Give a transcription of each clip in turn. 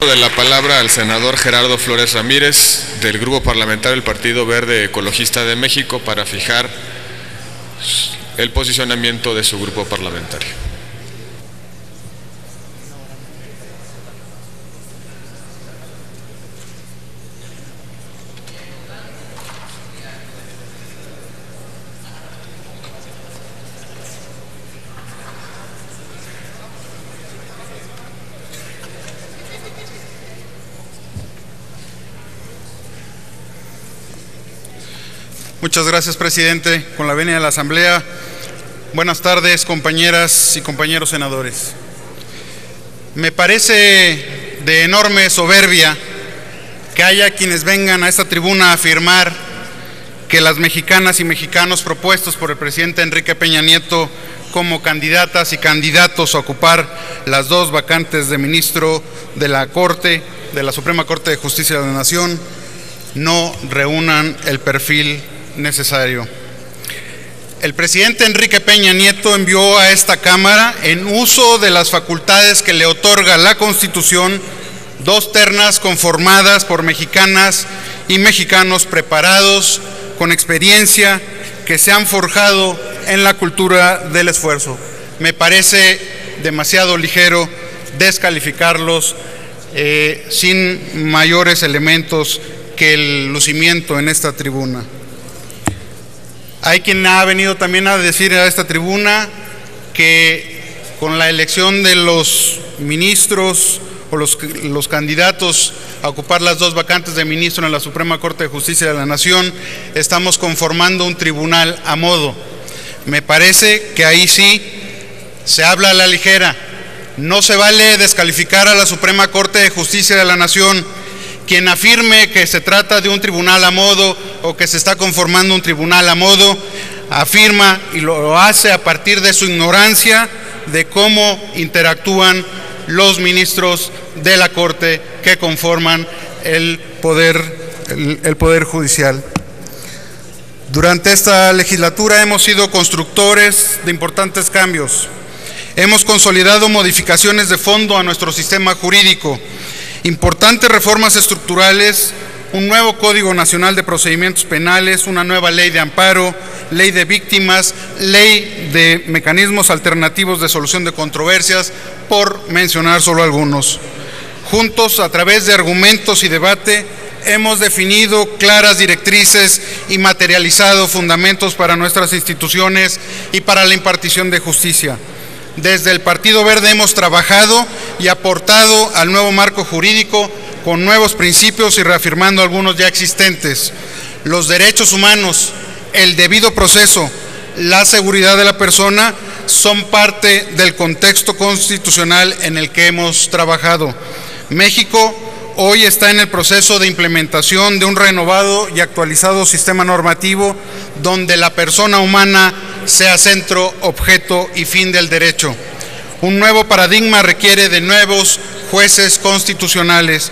De la palabra al senador Gerardo Flores Ramírez, del Grupo Parlamentario del Partido Verde Ecologista de México, para fijar el posicionamiento de su grupo parlamentario. Muchas gracias, presidente. Con la venia de la Asamblea, buenas tardes, compañeras y compañeros senadores. Me parece de enorme soberbia que haya quienes vengan a esta tribuna a afirmar que las mexicanas y mexicanos propuestos por el presidente Enrique Peña Nieto como candidatas y candidatos a ocupar las dos vacantes de ministro de la Corte, de la Suprema Corte de Justicia de la Nación, no reúnan el perfil necesario. El presidente Enrique Peña Nieto envió a esta Cámara, en uso de las facultades que le otorga la Constitución, dos ternas conformadas por mexicanas y mexicanos preparados, con experiencia, que se han forjado en la cultura del esfuerzo. Me parece demasiado ligero descalificarlos sin mayores elementos que el lucimiento en esta tribuna. Hay quien ha venido también a decir a esta tribuna que con la elección de los ministros o los candidatos a ocupar las dos vacantes de ministro en la Suprema Corte de Justicia de la Nación, estamos conformando un tribunal a modo. Me parece que ahí sí se habla a la ligera. No se vale descalificar a la Suprema Corte de Justicia de la Nación. Quien afirme que se trata de un tribunal a modo o que se está conformando un tribunal a modo, afirma y lo hace a partir de su ignorancia de cómo interactúan los ministros de la Corte que conforman el Poder Judicial. Durante esta legislatura hemos sido constructores de importantes cambios. Hemos consolidado modificaciones de fondo a nuestro sistema jurídico, importantes reformas estructurales, un nuevo Código Nacional de Procedimientos Penales, una nueva ley de amparo, ley de víctimas, ley de mecanismos alternativos de solución de controversias, por mencionar solo algunos. Juntos, a través de argumentos y debate, hemos definido claras directrices y materializado fundamentos para nuestras instituciones y para la impartición de justicia. Desde el Partido Verde hemos trabajado y aportado al nuevo marco jurídico con nuevos principios y reafirmando algunos ya existentes. Los derechos humanos, el debido proceso, la seguridad de la persona son parte del contexto constitucional en el que hemos trabajado. México hoy está en el proceso de implementación de un renovado y actualizado sistema normativo donde la persona humana sea centro, objeto y fin del derecho. Un nuevo paradigma requiere de nuevos jueces constitucionales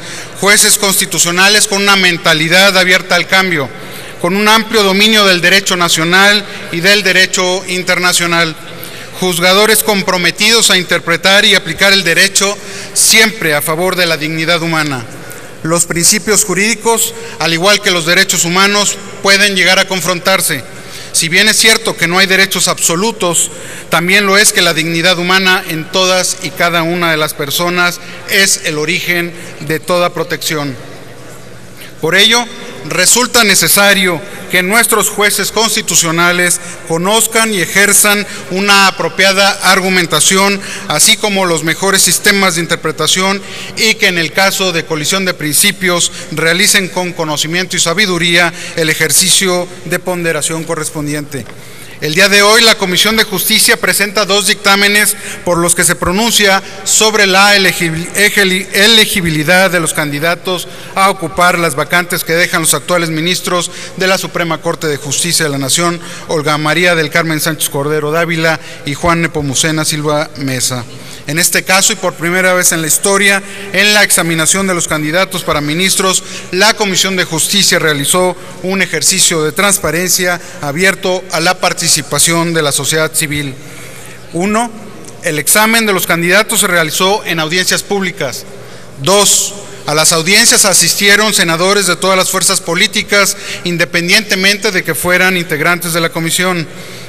con una mentalidad abierta al cambio, con un amplio dominio del derecho nacional y del derecho internacional. Juzgadores comprometidos a interpretar y aplicar el derecho siempre a favor de la dignidad humana. Los principios jurídicos, al igual que los derechos humanos, pueden llegar a confrontarse. Si bien es cierto que no hay derechos absolutos, también lo es que la dignidad humana en todas y cada una de las personas es el origen de toda protección. Por ello, resulta necesario que nuestros jueces constitucionales conozcan y ejerzan una apropiada argumentación, así como los mejores sistemas de interpretación, y que en el caso de colisión de principios realicen con conocimiento y sabiduría el ejercicio de ponderación correspondiente. El día de hoy la Comisión de Justicia presenta dos dictámenes por los que se pronuncia sobre la elegibilidad de los candidatos a ocupar las vacantes que dejan los actuales ministros de la Suprema Corte de Justicia de la Nación, Olga María del Carmen Sánchez Cordero Dávila y Juan Nepomuceno Silva Mesa. En este caso, y por primera vez en la historia, en la examinación de los candidatos para ministros, la Comisión de Justicia realizó un ejercicio de transparencia abierto a la participación de la sociedad civil. 1. El examen de los candidatos se realizó en audiencias públicas. 2. A las audiencias asistieron senadores de todas las fuerzas políticas, independientemente de que fueran integrantes de la comisión.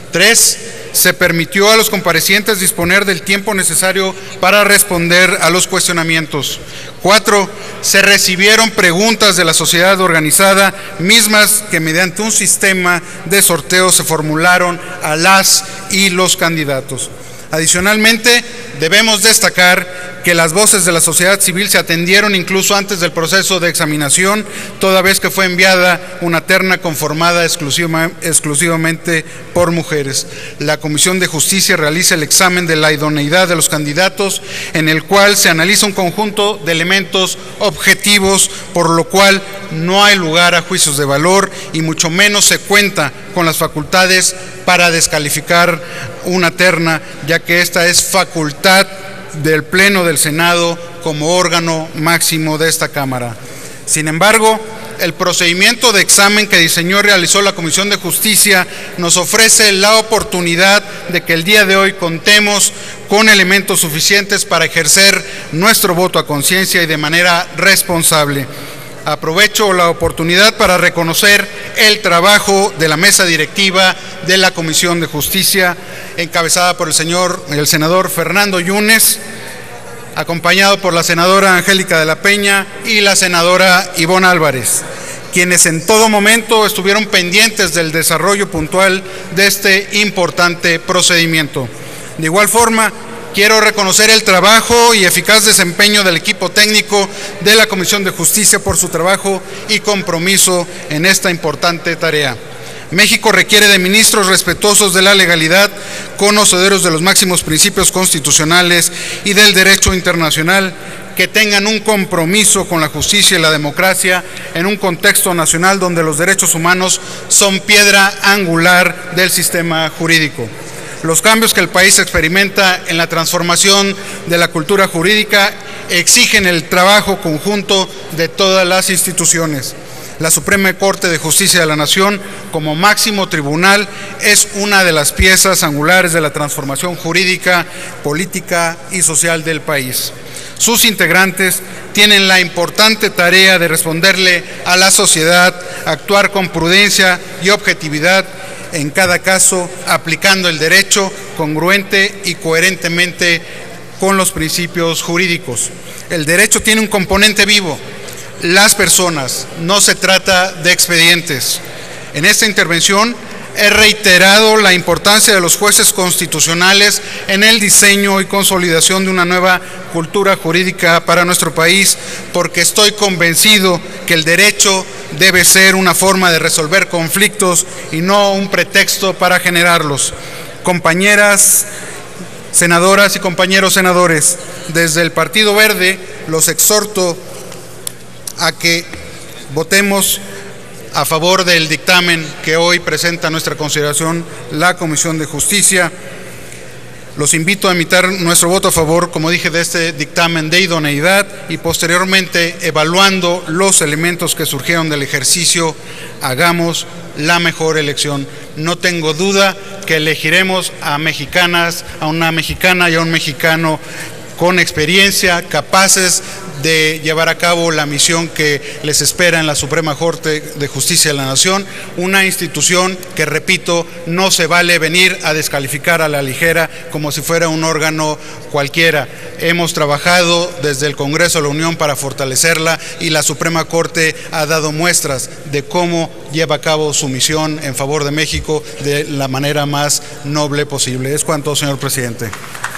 3. Se permitió a los comparecientes disponer del tiempo necesario para responder a los cuestionamientos. 4. Se recibieron preguntas de la sociedad organizada, mismas que mediante un sistema de sorteo se formularon a las y los candidatos. Adicionalmente, debemos destacar que las voces de la sociedad civil se atendieron incluso antes del proceso de examinación, toda vez que fue enviada una terna conformada exclusivamente por mujeres. La Comisión de Justicia realiza el examen de la idoneidad de los candidatos, en el cual se analiza un conjunto de elementos objetivos, por lo cual no hay lugar a juicios de valor y mucho menos se cuenta con las facultades para descalificar una terna, ya que esta es facultad del Pleno del Senado como órgano máximo de esta Cámara. Sin embargo, el procedimiento de examen que diseñó y realizó la Comisión de Justicia nos ofrece la oportunidad de que el día de hoy contemos con elementos suficientes para ejercer nuestro voto a conciencia y de manera responsable. Aprovecho la oportunidad para reconocer el trabajo de la mesa directiva de la Comisión de Justicia, encabezada por el senador Fernando Yunes, acompañado por la senadora Angélica de la Peña y la senadora Ivonne Álvarez, quienes en todo momento estuvieron pendientes del desarrollo puntual de este importante procedimiento. De igual forma, quiero reconocer el trabajo y eficaz desempeño del equipo técnico de la Comisión de Justicia por su trabajo y compromiso en esta importante tarea. México requiere de ministros respetuosos de la legalidad, conocedores de los máximos principios constitucionales y del derecho internacional, que tengan un compromiso con la justicia y la democracia en un contexto nacional donde los derechos humanos son piedra angular del sistema jurídico. Los cambios que el país experimenta en la transformación de la cultura jurídica exigen el trabajo conjunto de todas las instituciones. La Suprema Corte de Justicia de la Nación, como máximo tribunal, es una de las piezas angulares de la transformación jurídica, política y social del país. Sus integrantes tienen la importante tarea de responderle a la sociedad, actuar con prudencia y objetividad en cada caso, aplicando el derecho congruente y coherentemente con los principios jurídicos. El derecho tiene un componente vivo, las personas, no se trata de expedientes. En esta intervención he reiterado la importancia de los jueces constitucionales en el diseño y consolidación de una nueva cultura jurídica para nuestro país, porque estoy convencido que el derecho debe ser una forma de resolver conflictos y no un pretexto para generarlos. Compañeras senadoras y compañeros senadores, desde el Partido Verde los exhorto a que votemos a favor del dictamen que hoy presenta a nuestra consideración la Comisión de Justicia. Los invito a emitir nuestro voto a favor, como dije, de este dictamen de idoneidad y posteriormente, evaluando los elementos que surgieron del ejercicio, hagamos la mejor elección. No tengo duda que elegiremos a mexicanas, a una mexicana y a un mexicano con experiencia, capaces de llevar a cabo la misión que les espera en la Suprema Corte de Justicia de la Nación, una institución que, repito, no se vale venir a descalificar a la ligera como si fuera un órgano cualquiera. Hemos trabajado desde el Congreso de la Unión para fortalecerla y la Suprema Corte ha dado muestras de cómo lleva a cabo su misión en favor de México de la manera más noble posible. Es cuanto, señor presidente.